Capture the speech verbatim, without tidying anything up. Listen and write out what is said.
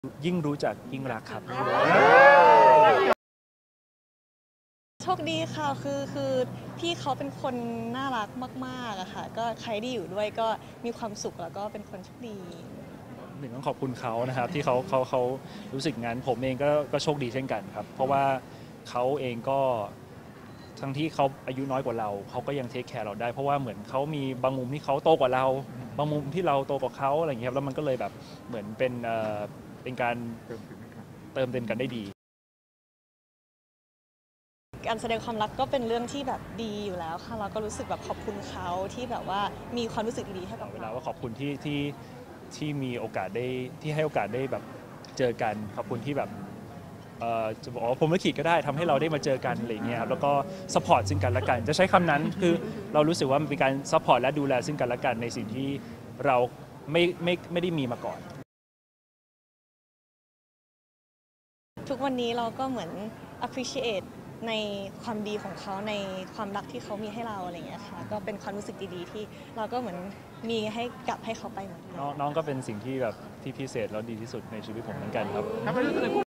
ยิ่งรู้จักยิ่งรักครับโชคดีค่ะคือคือพี่เขาเป็นคนน่ารักมากๆอะค่ะก็ใครที่อยู่ด้วยก็มีความสุขแล้วก็เป็นคนโชคดีหนึ่งต้องขอบคุณเขานะครับที่เขาเขาเขารู้สึกงั้นผมเองก็ก็โชคดีเช่นกันครับเพราะว่าเขาเองก็ทั้งที่เขาอายุน้อยกว่าเราเขาก็ยังเทคแคร์เราได้เพราะว่าเหมือนเขามีบางมุมที่เขาโตกว่าเราบางมุมที่เราโตกว่าเขาอะไรอย่างเงี้ยครับแล้วมันก็เลยแบบเหมือนเป็นเอ่อเป็นการเติมเต็มกันได้ดีการแสดงความรักก็เป็นเรื่องที่แบบดีอยู่แล้วค่ะเราก็รู้สึกแบบขอบคุณเขาที่แบบว่ามีความรู้สึกดีๆให้กับเวลาเราว่าขอบคุณที่ที่ที่มีโอกาสได้ที่ให้โอกาสได้แบบเจอกันขอบคุณที่แบบจะบอกว่าผมลิขิตก็ได้ทำให้เราได้มาเจอกันอะไรเงี้ยครับแล้วก็ซัพพอร์ตซึ่งกันและกันจะใช้คำนั้นคือเรารู้สึกว่ามันเป็นการซัพพอร์ตและดูแลซึ่งกันและกันในสิ่งที่เราไม่ไม่ไม่ได้มีมาก่อนทุกวันนี้เราก็เหมือน appreciate ในความดีของเขาในความรักที่เขามีให้เราอะไรเงี้ยค่ะก็เป็นความรู้สึกดีๆที่เราก็เหมือนมีให้กลับให้เขาไปเหมือนกันน้องก็เป็นสิ่งที่แบบที่พิเศษแล้วดีที่สุดในชีวิตผมเหมือนกันครับ